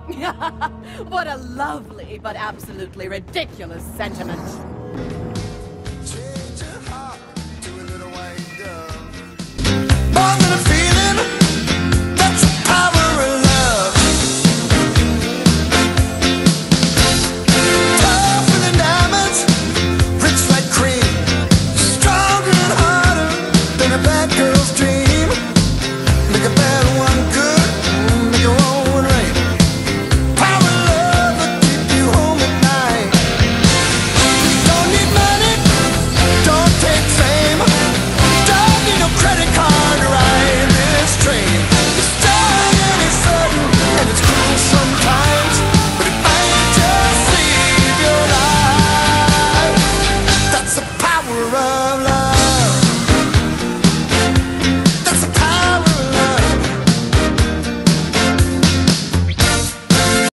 What a lovely but absolutely ridiculous sentiment. Change your heart to a little white dove. More than a